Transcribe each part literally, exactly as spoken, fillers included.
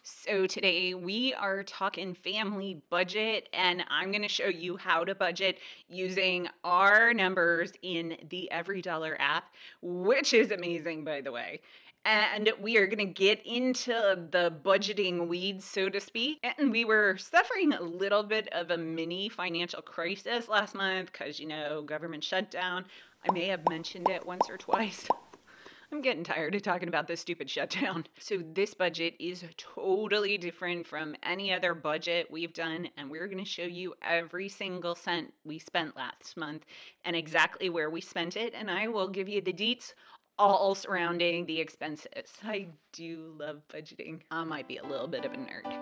So today we are talking family budget, and I'm going to show you how to budget using our numbers in the EveryDollar app, which is amazing, by the way. And we are going to get into the budgeting weeds, so to speak. And we were suffering a little bit of a mini financial crisis last month because, you know, government shutdown. I may have mentioned it once or twice. I'm getting tired of talking about this stupid shutdown. So this budget is totally different from any other budget we've done, and we're going to show you every single cent we spent last month and exactly where we spent it, and I will give you the deets all surrounding the expenses. I do love budgeting. I might be a little bit of a nerd.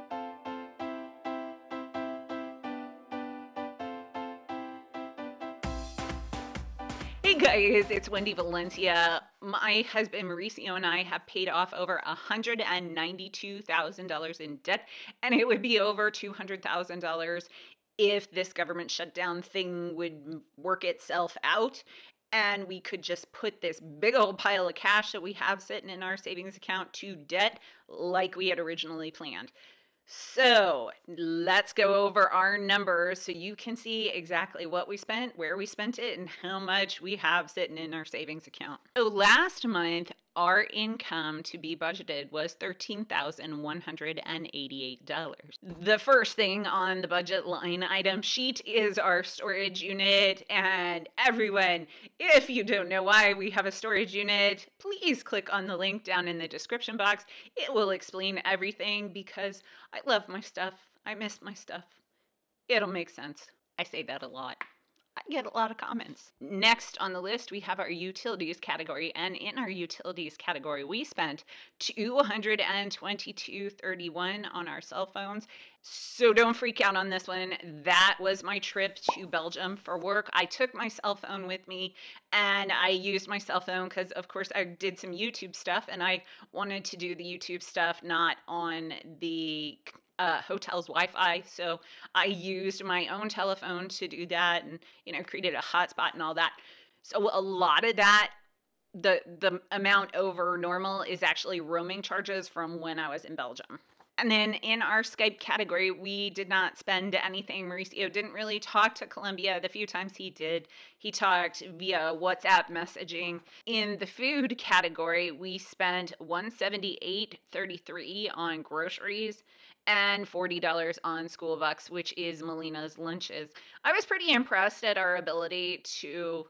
Hey guys, it's Wendy Valencia. My husband Mauricio and I have paid off over one hundred ninety-two thousand dollars in debt, and it would be over two hundred thousand dollars if this government shutdown thing would work itself out and we could just put this big old pile of cash that we have sitting in our savings account to debt like we had originally planned. So let's go over our numbers so you can see exactly what we spent, where we spent it, and how much we have sitting in our savings account. So last month, our income to be budgeted was thirteen thousand one hundred eighty-eight dollars. The first thing on the budget line item sheet is our storage unit. And everyone, if you don't know why we have a storage unit, please click on the link down in the description box. It will explain everything because I love my stuff. I miss my stuff. It'll make sense. I say that a lot. I get a lot of comments. Next on the list, we have our utilities category, and in our utilities category, we spent two hundred twenty-two dollars and thirty-one cents on our cell phones. So don't freak out on this one. That was my trip to Belgium for work. I took my cell phone with me, and I used my cell phone because, of course, I did some YouTube stuff, and I wanted to do the YouTube stuff not on the Uh, hotel's Wi-Fi, so I used my own telephone to do that, and you know, created a hotspot and all that. So a lot of that, the the amount over normal is actually roaming charges from when I was in Belgium. And then in our Skype category, we did not spend anything. Mauricio didn't really talk to Colombia. The few times he did, he talked via WhatsApp messaging. In the food category, we spent one hundred seventy-eight dollars and thirty-three cents on groceries and forty dollars on school bucks, which is Melina's lunches. I was pretty impressed at our ability to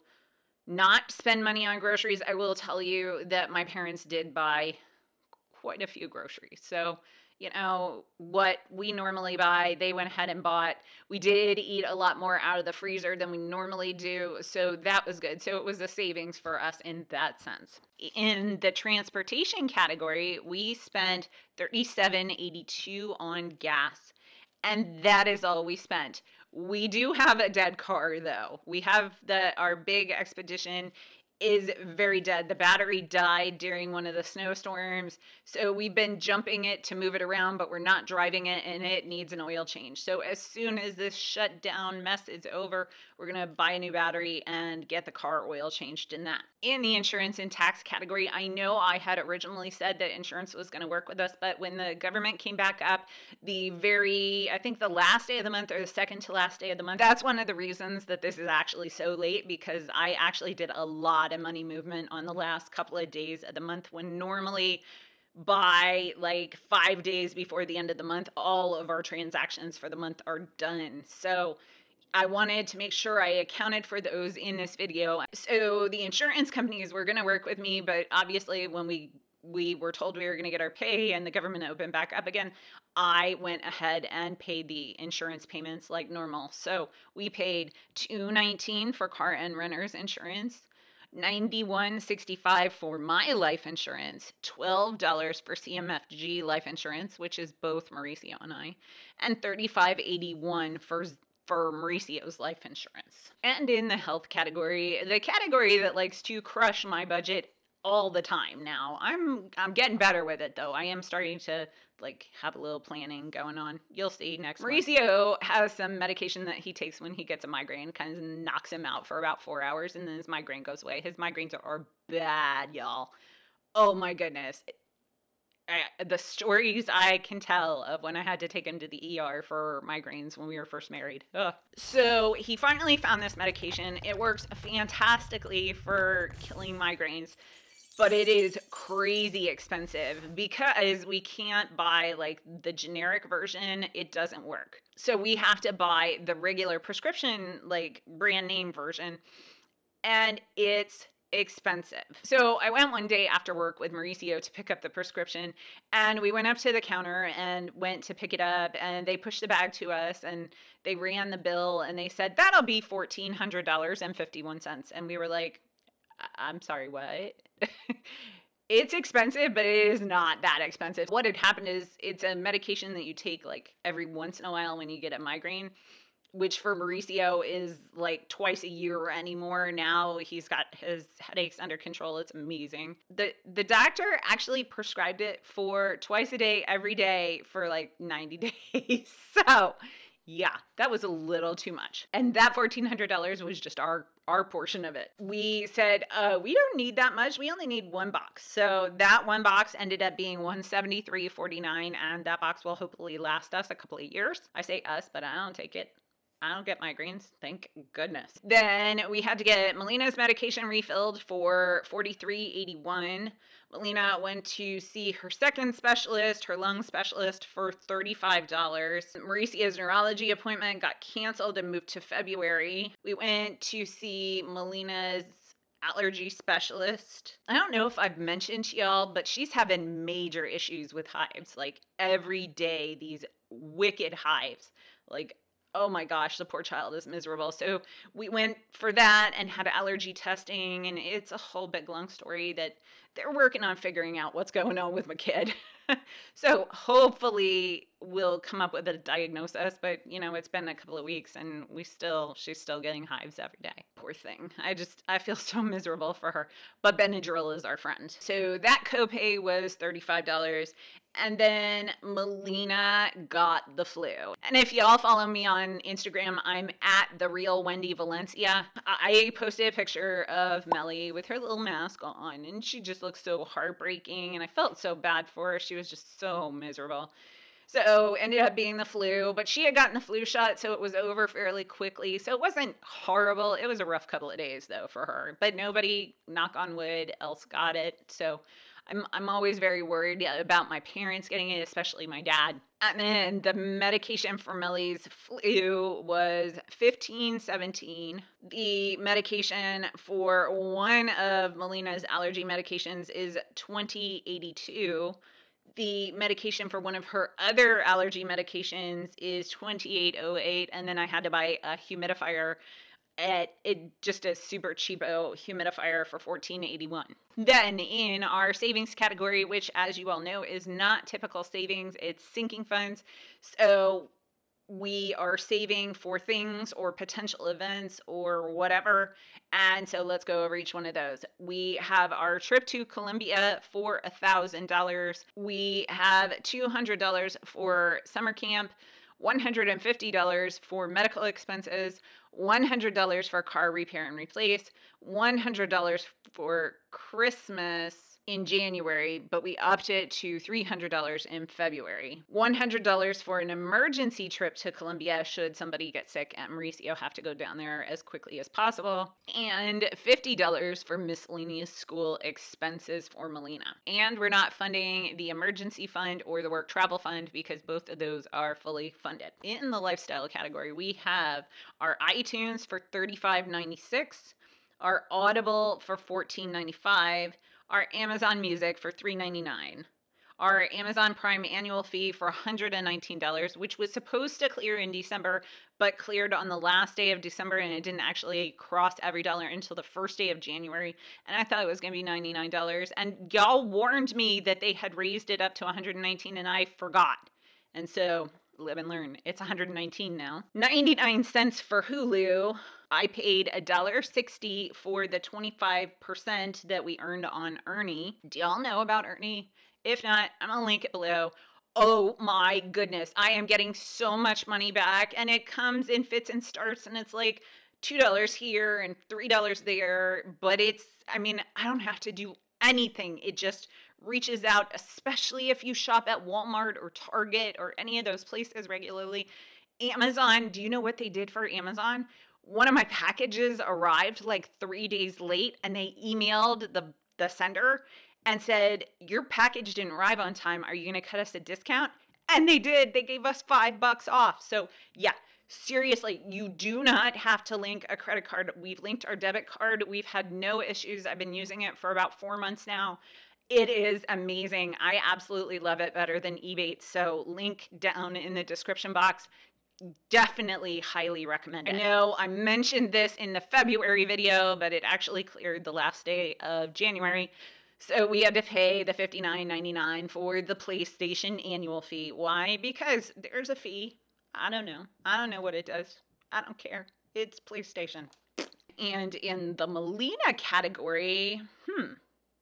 not spend money on groceries. I will tell you that my parents did buy quite a few groceries. So, you know, what we normally buy, they went ahead and bought. We did eat a lot more out of the freezer than we normally do, so that was good. So it was a savings for us in that sense. In the transportation category, we spent thirty-seven dollars and eighty-two cents on gas, and that is all we spent. We do have a dead car, though. We have the our big Expedition is very dead. The battery died during one of the snowstorms, so we've been jumping it to move it around, but we're not driving it, and it needs an oil change. So as soon as this shutdown mess is over, we're gonna buy a new battery and get the car oil changed in that. In the insurance and tax category, I know I had originally said that insurance was gonna work with us, but when the government came back up, the very, I think the last day of the month or the second to last day of the month, that's one of the reasons that this is actually so late, because I actually did a lot of money movement on the last couple of days of the month, when normally by like five days before the end of the month, all of our transactions for the month are done. So I wanted to make sure I accounted for those in this video. So the insurance companies were going to work with me, but obviously when we we were told we were going to get our pay and the government opened back up again, I went ahead and paid the insurance payments like normal. So we paid two hundred nineteen dollars for car and renter's insurance, ninety-one sixty-five for my life insurance, twelve dollars for C M F G life insurance, which is both Mauricio and I, and thirty-five eighty-one for for Mauricio's life insurance. And in the health category, the category that likes to crush my budget all the time now. I'm I'm getting better with it, though. I am starting to like have a little planning going on. You'll see next month. Mauricio has some medication that he takes when he gets a migraine, kind of knocks him out for about four hours, and then his migraine goes away. His migraines are bad, y'all. Oh my goodness. I, the stories I can tell of when I had to take him to the E R for migraines when we were first married. Ugh. So he finally found this medication. It works fantastically for killing migraines, but it is crazy expensive because we can't buy like the generic version. It doesn't work. So we have to buy the regular prescription, like brand name version, and it's expensive. So I went one day after work with Mauricio to pick up the prescription, and we went up to the counter and went to pick it up, and they pushed the bag to us and they ran the bill and they said, that'll be fourteen hundred dollars and fifty-one cents. And we were like, I'm sorry, what? It's expensive, but it is not that expensive. What had happened is it's a medication that you take like every once in a while when you get a migraine, which for Mauricio is like twice a year anymore. Now he's got his headaches under control. It's amazing. The the doctor actually prescribed it for twice a day, every day for like ninety days. So yeah, that was a little too much. And that fourteen hundred dollars was just our our portion of it. We said, uh, we don't need that much. We only need one box. So that one box ended up being one hundred seventy-three dollars and forty-nine cents, and that box will hopefully last us a couple of years. I say us, but I don't take it. I don't get migraines, thank goodness. Then we had to get Melina's medication refilled for forty-three dollars and eighty-one cents. Melina went to see her second specialist, her lung specialist, for thirty-five dollars. Mauricio's neurology appointment got canceled and moved to February. We went to see Melina's allergy specialist. I don't know if I've mentioned to y'all, but she's having major issues with hives. Like every day, these wicked hives. Like, oh my gosh, the poor child is miserable. So we went for that and had allergy testing, and it's a whole big long story that they're working on figuring out what's going on with my kid. So hopefully we'll come up with a diagnosis, but you know, it's been a couple of weeks and we still, she's still getting hives every day. Poor thing. I just, I feel so miserable for her, but Benadryl is our friend. So that copay was thirty-five dollars. And then Melina got the flu. And if y'all follow me on Instagram, I'm at the real Wendy Valencia. I posted a picture of Melly with her little mask on, and she just looked so heartbreaking, and I felt so bad for her. She was just so miserable. So ended up being the flu, but she had gotten the flu shot, so it was over fairly quickly. So it wasn't horrible. It was a rough couple of days though for her, but nobody, knock on wood, else got it. So I'm, I'm always very worried about my parents getting it, especially my dad. And then the medication for Melly's flu was fifteen seventeen. The medication for one of Melina's allergy medications is twenty eighty-two. The medication for one of her other allergy medications is twenty-eight oh eight. And then I had to buy a humidifier at it, just a super cheapo humidifier for fourteen eighty-one. Then in our savings category, which as you all know is not typical savings, it's sinking funds. So we are saving for things or potential events or whatever. And so let's go over each one of those. We have our trip to Colombia for one thousand dollars. We have two hundred dollars for summer camp, one hundred fifty dollars for medical expenses, one hundred dollars for car repair and replace, one hundred dollars for Christmas in January, but we upped it to three hundred dollars in February. one hundred dollars for an emergency trip to Colombia should somebody get sick and Mauricio have to go down there as quickly as possible, and fifty dollars for miscellaneous school expenses for Melina. And we're not funding the emergency fund or the work travel fund because both of those are fully funded. In the lifestyle category, we have our iTunes for thirty-five ninety-six, our Audible for fourteen ninety-five, our Amazon Music for three ninety-nine, our Amazon Prime annual fee for one hundred nineteen dollars, which was supposed to clear in December, but cleared on the last day of December, and it didn't actually cross EveryDollar until the first day of January, and I thought it was going to be ninety-nine dollars, and y'all warned me that they had raised it up to one hundred nineteen dollars, and I forgot, and so live and learn. It's one hundred nineteen dollars now. ninety-nine cents for Hulu. I paid one dollar and sixty cents for the twenty-five percent that we earned on Ernie. Do y'all know about Ernie? If not, I'm going to link it below. Oh my goodness. I am getting so much money back, and it comes in fits and starts, and it's like two dollars here and three dollars there, but it's, I mean, I don't have to do anything. It just reaches out, especially if you shop at Walmart or Target or any of those places regularly. Amazon, do you know what they did for Amazon? One of my packages arrived like three days late, and they emailed the, the sender and said, your package didn't arrive on time. Are you going to cut us a discount? And they did. They gave us five bucks off. So yeah, seriously, you do not have to link a credit card. We've linked our debit card. We've had no issues. I've been using it for about four months now. It is amazing. I absolutely love it, better than eBay. So link down in the description box. Definitely highly recommend it. I know I mentioned this in the February video, but it actually cleared the last day of January. So we had to pay the fifty-nine ninety-nine for the PlayStation annual fee. Why? Because there's a fee. I don't know. I don't know what it does. I don't care. It's PlayStation. And in the Melina category, hmm,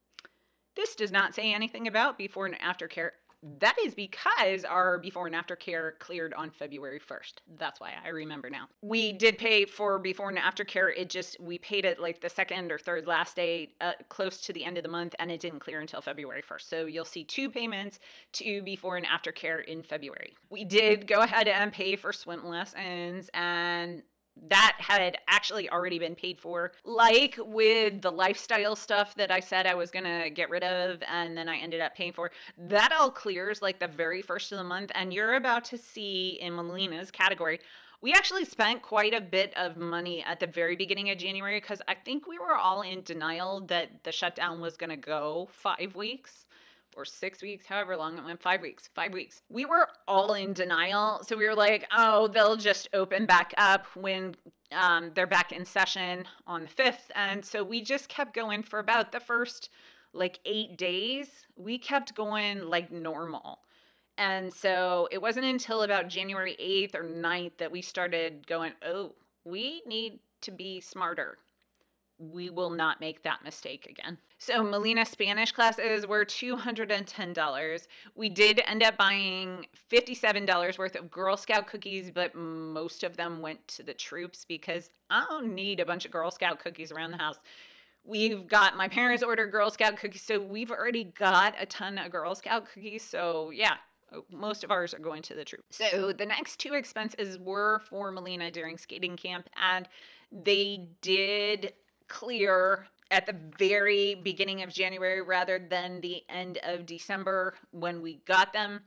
this does not say anything about before and after care. That is because our before and after care cleared on February first. That's why I remember now. We did pay for before and after care. It just, we paid it like the second or third last day, uh, close to the end of the month, and it didn't clear until February first. So you'll see two payments to before and after care in February. We did go ahead and pay for swim lessons, and that had actually already been paid for. Like with the lifestyle stuff that I said I was going to get rid of and then I ended up paying for, that all clears like the very first of the month. And you're about to see in Melina's category, we actually spent quite a bit of money at the very beginning of January because I think we were all in denial that the shutdown was going to go five weeks. Or six weeks, however long it went, five weeks, five weeks. We were all in denial. So we were like, oh, they'll just open back up when um, they're back in session on the fifth. And so we just kept going for about the first like eight days. We kept going like normal. And so it wasn't until about January eighth or ninth that we started going, oh, we need to be smarter. We will not make that mistake again. So Melina Spanish classes were two hundred ten dollars. We did end up buying fifty-seven dollars worth of Girl Scout cookies, but most of them went to the troops because I don't need a bunch of Girl Scout cookies around the house. We've got, my parents ordered Girl Scout cookies, so we've already got a ton of Girl Scout cookies. So yeah, most of ours are going to the troops. So the next two expenses were for Melina during skating camp, and they did clear at the very beginning of January rather than the end of December when we got them.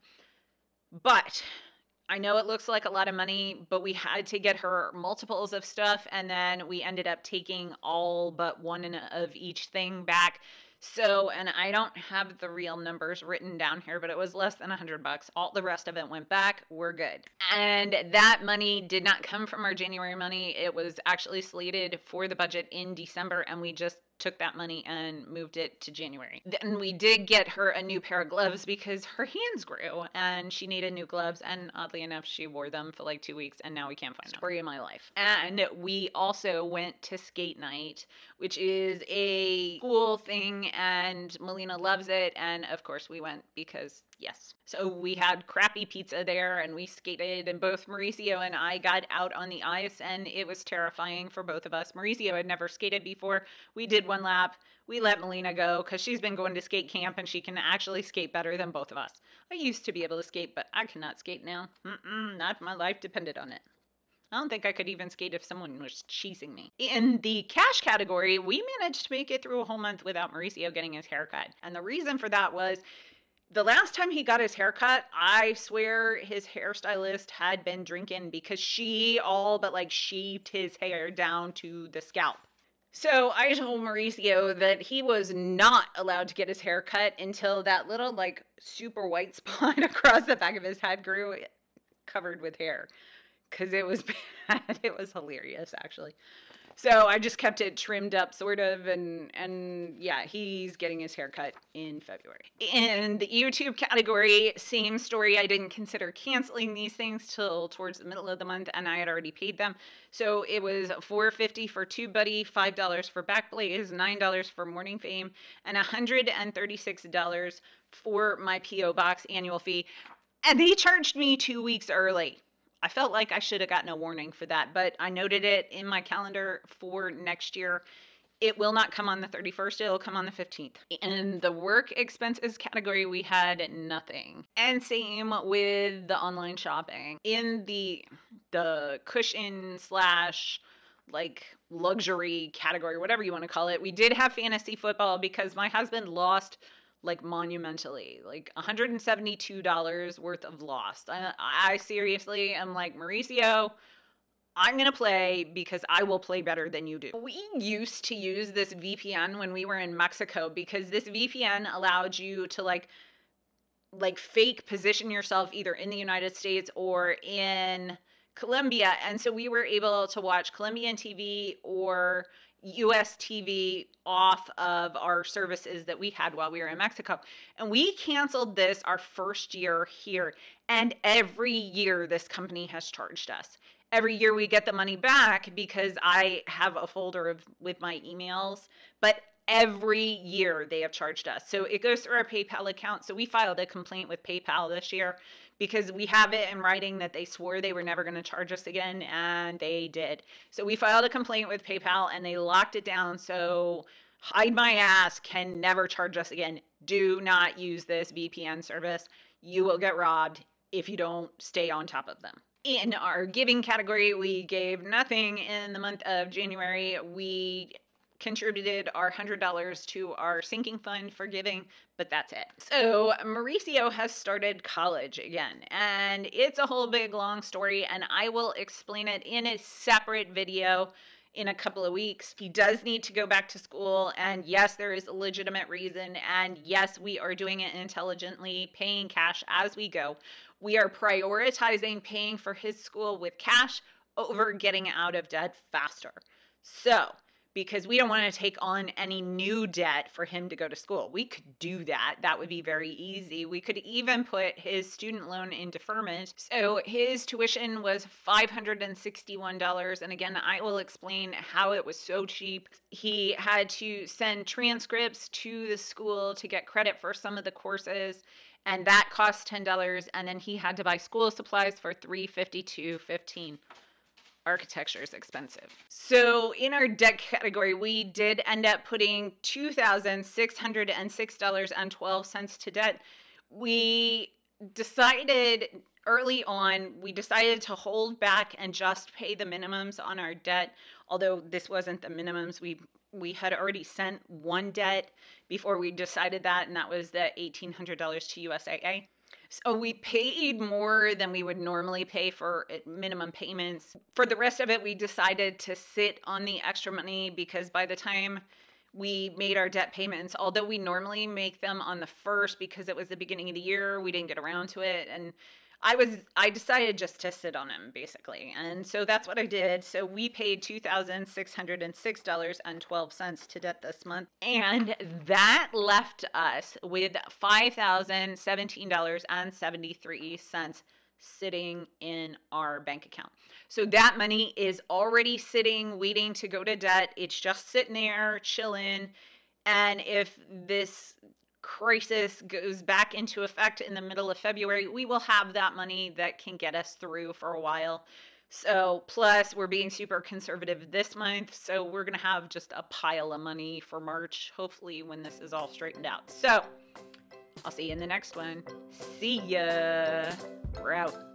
But I know it looks like a lot of money, but we had to get her multiples of stuff, and then we ended up taking all but one of each thing back. So, and I don't have the real numbers written down here, but it was less than a hundred bucks. All the rest of it went back. We're good. And that money did not come from our January money. It was actually slated for the budget in December, and we just took that money and moved it to January. Then we did get her a new pair of gloves because her hands grew and she needed new gloves, and oddly enough she wore them for like two weeks and now we can't find them. Story of my life. And we also went to skate night, which is a cool thing, and Melina loves it, and of course we went because yes. So we had crappy pizza there and we skated, and both Mauricio and I got out on the ice, and it was terrifying for both of us. Mauricio had never skated before. We did one lap. We let Melina go because she's been going to skate camp and she can actually skate better than both of us. I used to be able to skate, but I cannot skate now. Mm-mm, not if my life depended on it. I don't think I could even skate if someone was cheesing me. In the cash category, we managed to make it through a whole month without Mauricio getting his haircut. And the reason for that was the last time he got his haircut, I swear his hairstylist had been drinking because she all but like shaved his hair down to the scalp. So I told Mauricio that he was not allowed to get his hair cut until that little like super white spot across the back of his head grew covered with hair. Because it was bad. It was hilarious, actually. So I just kept it trimmed up, sort of, and, and yeah, he's getting his haircut in February. In the YouTube category, same story. I didn't consider canceling these things till towards the middle of the month, and I had already paid them. So it was four fifty for Tube Buddy, five dollars for Backblaze, nine dollars for Morning Fame, and one hundred thirty-six dollars for my P O Box annual fee. And they charged me two weeks early. I felt like I should have gotten a warning for that, but I noted it in my calendar for next year. It will not come on the thirty-first. It'll come on the fifteenth. In the work expenses category, we had nothing. And same with the online shopping. In the the cushion slash like luxury category, whatever you want to call it, we did have fantasy football because my husband lost like monumentally, like one hundred seventy-two dollars worth of loss. I, I seriously am like, Mauricio, I'm going to play because I will play better than you do. We used to use this V P N when we were in Mexico because this V P N allowed you to like like fake position yourself either in the United States or in Colombia. And so we were able to watch Colombian T V or U S T V off of our services that we had while we were in Mexico. And we canceled this our first year here. And every year this company has charged us. Every year we get the money back because I have a folder of with my emails, but every year they have charged us. So it goes through our PayPal account. So we filed a complaint with PayPal this year because we have it in writing that they swore they were never going to charge us again, and they did. So we filed a complaint with PayPal and they locked it down. So hide my ass can never charge us again. Do not use this V P N service. You will get robbed if you don't stay on top of them. In our giving category, we gave nothing in the month of January. We contributed our one hundred dollars to our sinking fund for giving, but that's it. So Mauricio has started college again, and it's a whole big long story, and I will explain it in a separate video in a couple of weeks. He does need to go back to school, and yes, there is a legitimate reason, and yes, we are doing it intelligently, paying cash as we go. We are prioritizing paying for his school with cash over getting out of debt faster. So, because we don't want to take on any new debt for him to go to school. We could do that. That would be very easy. We could even put his student loan in deferment. So his tuition was five hundred sixty-one dollars. And again, I will explain how it was so cheap. He had to send transcripts to the school to get credit for some of the courses, and that cost ten dollars. And then he had to buy school supplies for three hundred fifty-two dollars and fifteen cents. Architecture is expensive. So in our debt category, we did end up putting two thousand six hundred six dollars and twelve cents to debt. We decided early on, we decided to hold back and just pay the minimums on our debt. Although this wasn't the minimums, we we had already sent one debt before we decided that, and that was the eighteen hundred dollars to U S A A. So we paid more than we would normally pay for minimum payments. For the rest of it, we decided to sit on the extra money because by the time we made our debt payments, although we normally make them on the first because it was the beginning of the year, we didn't get around to it. And I was, I decided just to sit on them basically. And so that's what I did. So we paid two thousand six hundred six dollars and twelve cents to debt this month. And that left us with five thousand seventeen dollars and seventy-three cents sitting in our bank account. So that money is already sitting, waiting to go to debt. It's just sitting there, chilling. And if this crisis goes back into effect in the middle of February, we will have that money that can get us through for a while. So plus we're being super conservative this month, so we're gonna have just a pile of money for March, hopefully, when this is all straightened out. So I'll see you in the next one. See ya. We're out.